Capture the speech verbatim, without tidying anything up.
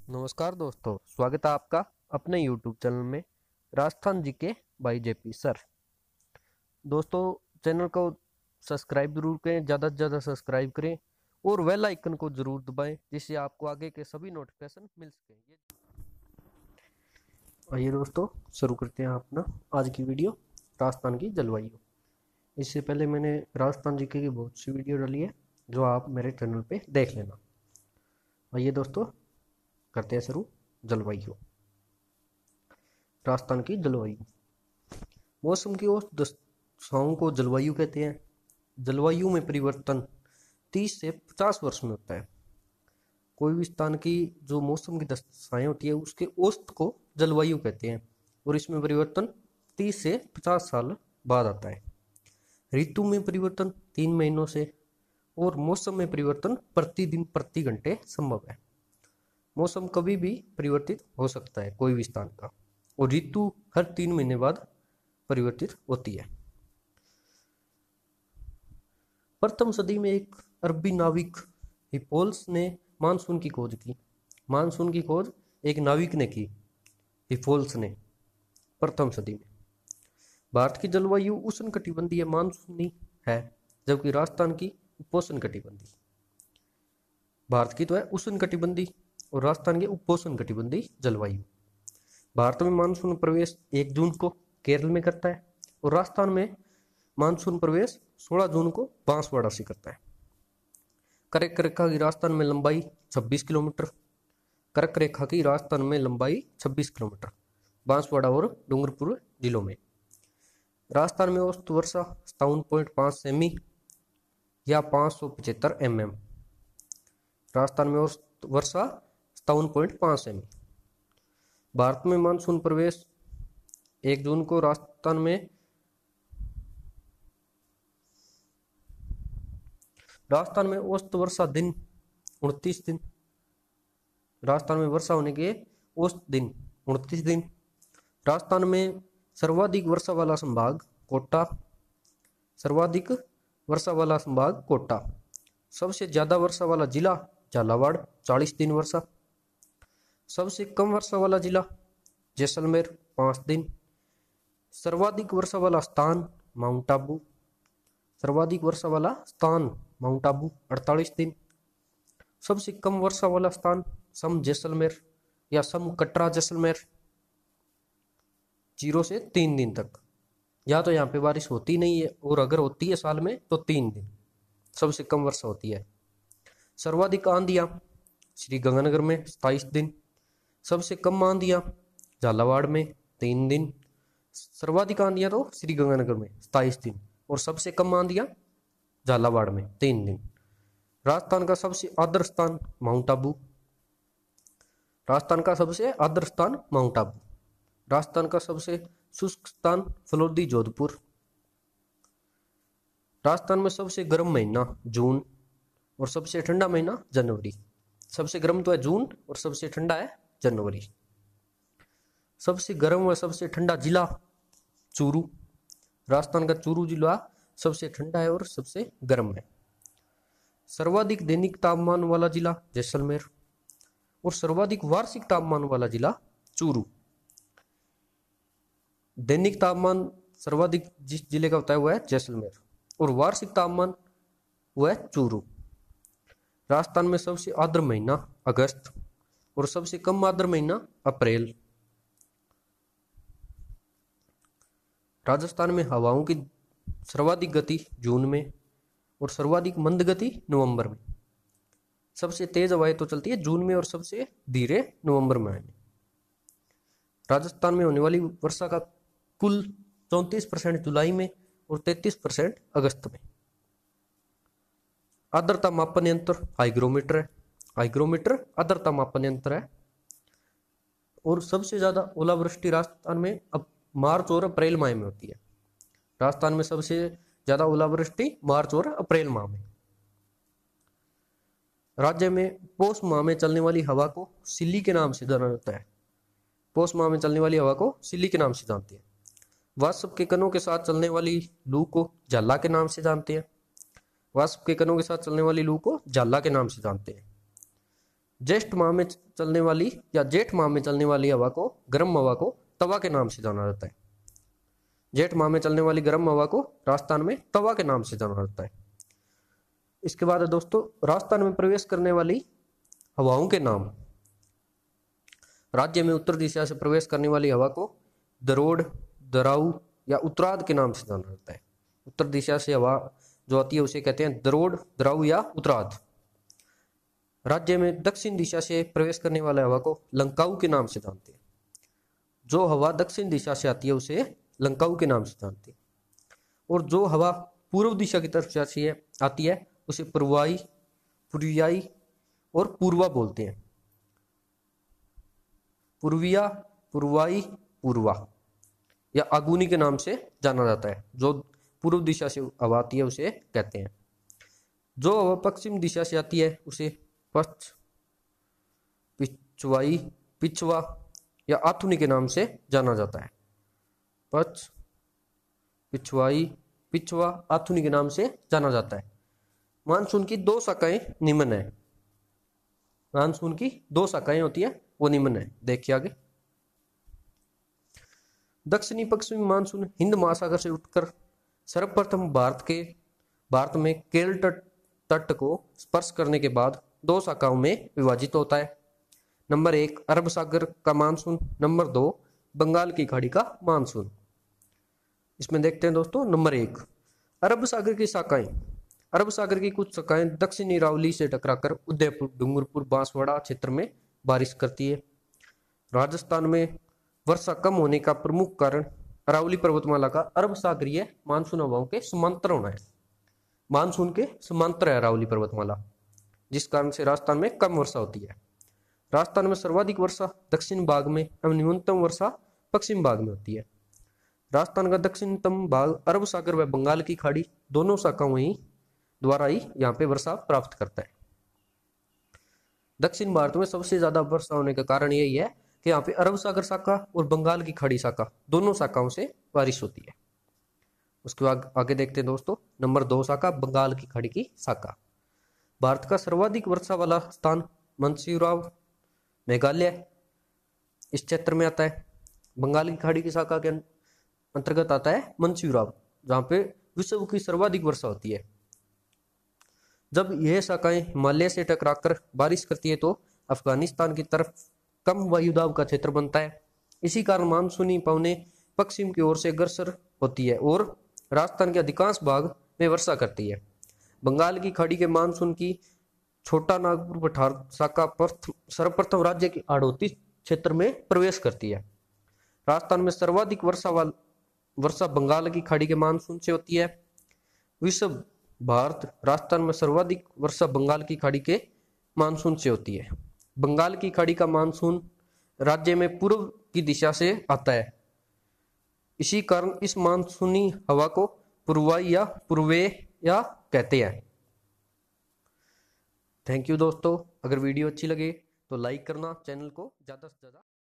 नमस्कार दोस्तों, स्वागत है आपका अपने यूट्यूब चैनल में Rajasthan G K by JP sir. दोस्तों, चैनल को सब्सक्राइब जरूर करें, ज़्यादा से ज़्यादा सब्सक्राइब करें और बेल आइकन को जरूर दबाएं जिससे आपको आगे के सभी नोटिफिकेशन मिल सकें। ये आइए दोस्तों, शुरू करते हैं अपना आज की वीडियो राजस्थान की जलवायु। इससे पहले मैंने राजस्थान जी के की बहुत सी वीडियो डाली है जो आप मेरे चैनल पे देख लेना। आइए दोस्तों, करते हैं शुरू जलवायु। राजस्थान की जलवायु, मौसम की औसत दशाओं को जलवायु कहते हैं। जलवायु में परिवर्तन तीस से पचास वर्ष में होता है। कोई भी स्थान की जो मौसम की दशाएं होती है उसके औसत को जलवायु कहते हैं और इसमें परिवर्तन तीस से पचास साल बाद आता है। ऋतु में परिवर्तन तीन महीनों से और मौसम में परिवर्तन प्रतिदिन प्रति घंटे संभव है। मौसम कभी भी परिवर्तित हो सकता है कोई भी स्थान का, और ऋतु हर तीन महीने बाद परिवर्तित होती है। प्रथम सदी में एक अरबी नाविक हिप्पोल्स ने मानसून की खोज की। मानसून की खोज एक नाविक ने की, हिप्पोल्स ने, प्रथम सदी में। भारत की जलवायु उष्णकटिबंधीय मानसूनी है, जबकि राजस्थान की उपोष्णकटिबंधीय। भारत की तो है उष्णकटिबंधीय और राजस्थान की उपोष्णकटिबंधीय जलवायु। भारत में मानसून प्रवेश एक जून को केरल में करता है और राजस्थान में मानसून प्रवेश सोलह जून को बांसवाड़ा से करता है। कर्क रेखा की राजस्थान में लंबाई छब्बीस किलोमीटर, कर्क रेखा की राजस्थान में लंबाई छब्बीस किलोमीटर, बांसवाड़ा और डूंगरपुर जिलों में। राजस्थान में औसत वर्षा सतावन पॉइंट पाँच सेमी या पाँच सौ पचहत्तर एम एम। राजस्थान में औसत वर्षा सतावन पॉइंट पाँच सेमी। भारत में मानसून प्रवेश एक जून को राजस्थान में राजस्थान में औसत वर्षा दिन उनतीस दिन। राजस्थान में वर्षा होने के औसत दिन उनतीस दिन। राजस्थान में सर्वाधिक वर्षा वाला संभाग कोटा। सर्वाधिक वर्षा वाला संभाग कोटा। सबसे ज्यादा वर्षा वाला जिला झालावाड़, चालीस दिन वर्षा। सबसे कम वर्षा वाला जिला जैसलमेर, पाँच दिन। सर्वाधिक वर्षा वाला स्थान माउंट आबू। सर्वाधिक वर्षा वाला स्थान माउंट आबू, अड़तालीस दिन। सबसे कम वर्षा वाला स्थान सम जैसलमेर या सम कटरा जैसलमेर, जीरो से तीन दिन तक। या तो यहाँ पे बारिश होती नहीं है और अगर होती है साल में तो तीन दिन सबसे कम वर्षा होती है। सर्वाधिक आंधियां श्री गंगानगर में सताईस दिन। सबसे कम आंधियां झालावाड़ में तीन दिन। सर्वाधिक आंधियां तो श्री गंगानगर में सताईस दिन और सबसे कम आंधियां झालावाड़ में तीन दिन। राजस्थान का सबसे आर्द्र स्थान माउंट आबू। राजस्थान का सबसे आर्द्र स्थान माउंट आबू। राजस्थान का सबसे शुष्क स्थान फलोदी, जोधपुर। राजस्थान में सबसे गर्म महीना जून और सबसे ठंडा महीना जनवरी। सबसे गर्म तो है जून और सबसे ठंडा है जनवरी। सबसे गर्म और सबसे ठंडा जिला चूरू। राजस्थान का चूरू जिला सबसे ठंडा है और सबसे गर्म है। सर्वाधिक दैनिक तापमान वाला जिला जैसलमेर और सर्वाधिक वार्षिक तापमान वाला जिला चूरू। दैनिक तापमान सर्वाधिक जिस जिले का होता है वह है जैसलमेर और वार्षिक तापमान वह है चूरू। राजस्थान में सबसे आर्द्र महीना अगस्त और सबसे कम आर्द्र महीना अप्रैल। राजस्थान में हवाओं की सर्वाधिक गति जून में और सर्वाधिक मंद गति नवंबर में। सबसे तेज हवाएं तो चलती है जून में और सबसे धीरे नवंबर में। राजस्थान में होने वाली वर्षा का कुल चौंतीस परसेंट जुलाई में और तैतीस परसेंट अगस्त में। आर्द्रता मापन यंत्र हाइग्रोमीटर है। हाइग्रोमीटर आर्द्रता मापन यंत्र है। और सबसे ज्यादा ओलावृष्टि राजस्थान में अब मार्च और अप्रैल माह में होती है। राजस्थान में सबसे ज्यादा ओलावृष्टि मार्च और अप्रैल माह में। राज्य में पौष माह में चलने वाली हवा को सिल्ली के नाम से जाना जाता है। पौष माह में चलने वाली हवा को सिल्ली के नाम से जानते हैं। वाष्प के कणों के साथ चलने वाली लू को झाला के नाम से जानते हैं। वाष्प के कणों के साथ चलने वाली लू को झाला के नाम से जानते हैं। ज्येष्ठ माह में चलने वाली या जेठ माह में चलने वाली हवा को, गर्म हवा को तवा के नाम से जाना जाता है। जेठ माह में चलने वाली गर्म हवा को राजस्थान में तवा के नाम से जाना जाता है। इसके बाद है दोस्तों राजस्थान में प्रवेश करने वाली हवाओं के नाम। राज्य में उत्तर दिशा से प्रवेश करने वाली हवा को दरोड़, दराऊ या उत्तराद के नाम से जाना जाता है। उत्तर दिशा से हवा जो आती है उसे कहते हैं दरोड़, दराऊ या उत्तराद। राज्य में दक्षिण दिशा से प्रवेश करने वाले हवा को लंकाऊ के नाम से जानते हैं। जो हवा दक्षिण दिशा से आती है उसे लंकाऊ के नाम से जानते हैं। और जो हवा पूर्व दिशा की तरफ से आती है उसे पूर्वाई, पूर्वियाई और पूर्वा बोलते हैं। पूर्विया, पूर्वाई, पूर्वा या आगुनी के नाम से जाना जाता है। जो पूर्व दिशा से हवा आती है उसे कहते हैं। जो हवा पश्चिम दिशा से आती है उसे पश्च, पिछवाई, पिछवा या आथुनी के नाम से जाना जाता है। पश्च, पिछवाई, पिछवा, आथुनी के नाम से जाना जाता है। मानसून की दो शाखाएं निम्न है। मानसून की दो शाखाएं होती है वो निम्न है, देखिए आगे। दक्षिणी पश्चिमी मानसून हिंद महासागर से उठकर सर्वप्रथम भारत के भारत में केरल तट तट को स्पर्श करने के बाद दो शाखाओं में विभाजित होता है। नंबर एक अरब सागर का मानसून, नंबर दो बंगाल की खाड़ी का मानसून। इसमें देखते हैं दोस्तों नंबर एक अरब सागर की शाखाएं। अरब सागर की कुछ शाखाएं दक्षिणी अरावली से टकराकर उदयपुर, डूंगरपुर, बांसवाड़ा क्षेत्र में बारिश करती है। राजस्थान में वर्षा कम होने का प्रमुख कारण अरावली पर्वतमाला का अरब सागरीय मानसून हवाओं के समांतर होना है। मानसून के समांतर है अरावली पर्वतमाला, जिस कारण से राजस्थान में कम वर्षा होती है। राजस्थान में सर्वाधिक वर्षा दक्षिण भाग में एवं न्यूनतम वर्षा पश्चिम भाग में होती है। राजस्थान का दक्षिणतम भाग अरब सागर व बंगाल की खाड़ी दोनों शाखाओं ही द्वारा ही यहाँ पे वर्षा प्राप्त करता है। दक्षिण भारत में सबसे ज्यादा वर्षा होने का कारण यही है कि यहाँ पे अरब सागर शाखा और बंगाल की खाड़ी शाखा दोनों शाखाओं से बारिश होती है। उसके बाद आगे देखते हैं दोस्तों नंबर दो शाखा बंगाल की खाड़ी की शाखा। भारत का सर्वाधिक वर्षा वाला स्थान मंसूराव, मेघालय इस क्षेत्र में आता है। बंगाल की खाड़ी की शाखा के अंतर्गत आता है मंसूराव, जहाँ पे विश्व की सर्वाधिक वर्षा होती है। जब यह शाखाएं हिमालय से टकराकर बारिश करती है तो अफगानिस्तान की तरफ कम वायुदाब का क्षेत्र बनता है। इसी कारण मानसूनी पवनें पश्चिम की ओर से अग्रसर होती है और राजस्थान के अधिकांश भाग में वर्षा करती है। बंगाल की खाड़ी के मानसून की छोटा नागपुर पठार शाखा सर्वप्रथम राज्य की हाड़ौती क्षेत्र में प्रवेश करती है। राजस्थान में सर्वाधिक वर्षा वाल वर्षा बंगाल की खाड़ी के मानसून से होती है। विश्व भारत राजस्थान में सर्वाधिक वर्षा बंगाल की खाड़ी के मानसून से होती है। बंगाल की खाड़ी का मानसून राज्य में पूर्व की दिशा से आता है। इसी कारण इस मानसूनी हवा को पूर्वाई या पूर्वे या कहते हैं। थैंक यू दोस्तों। अगर वीडियो अच्छी लगे तो लाइक करना, चैनल को ज्यादा से ज्यादा